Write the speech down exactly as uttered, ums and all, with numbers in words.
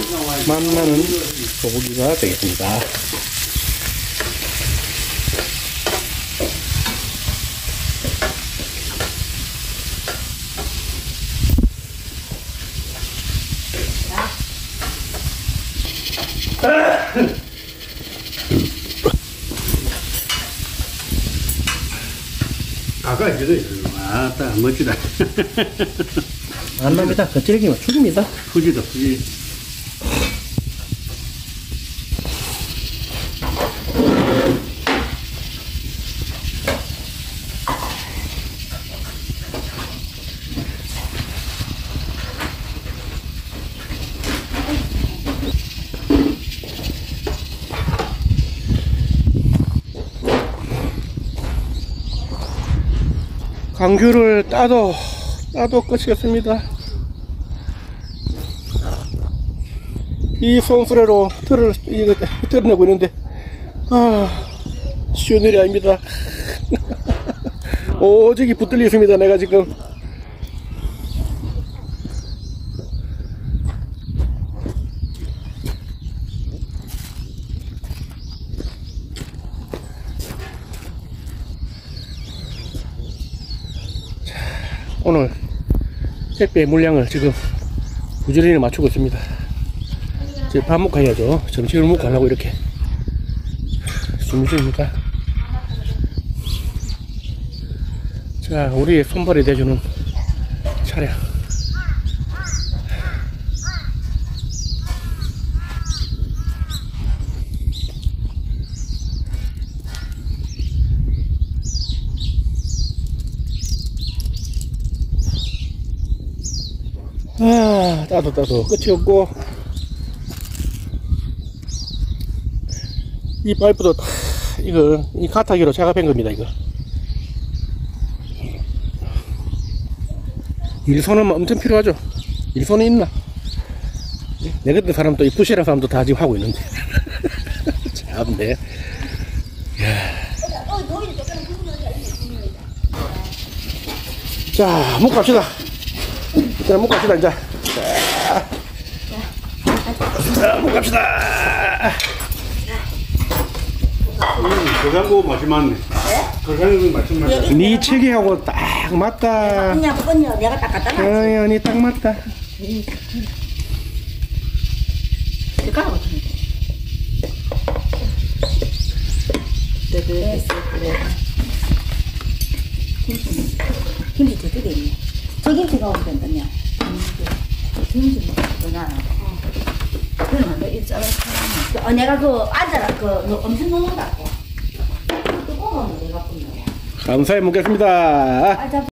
만나는 소고기가 되겠습니다. 아까 저거 아따 멋지다. 안 납니다. 거칠기만 죽입니다. 후지다 후지. 강귤을 따도 따도 끝이겠습니다. 이 손수레로 털을 이거 털어내고 있는데 아 쉬운 일이 아닙니다. 오직이 붙들려 있습니다. 내가 지금 오늘 택배 물량을 지금 부지런히 맞추고 있습니다. 이제 밥 먹고 해야죠. 점심을 먹고 가려고 이렇게 준비 중입니다. 자, 우리의 손발이 돼주는 차량. 아, 따도 따도 끝이 없고, 이 파이프도 이거 이 가타기로 작업한 겁니다. 이거 일손은 엄청 필요하죠. 일손이 있나? 내 같은 사람도 이 부시라는 사람도 다 지금 하고 있는데 참네. 자, 먹고 갑시다. 자, 먹고 갑시다. 이제 자, 먹고 갑시다. 거상고 맛이 맞네. 거상고 맛이 맞네. 네 체계하고 딱 맞다. 그냥 그건요 내가 딱 갖다 놨지. 어, 언니 딱 맞다. 색깔하고 좀. 그래 그래 그래. 김치 김치 저쪽에 있네. 저 김치가 오면 된다냐. 김치 그나. 그러면 너 일자로 어 내가 그 앉아라 그 엄청 먹는다고. 또 먹으면 내가 뿐이야. 감사히 먹겠습니다. 아,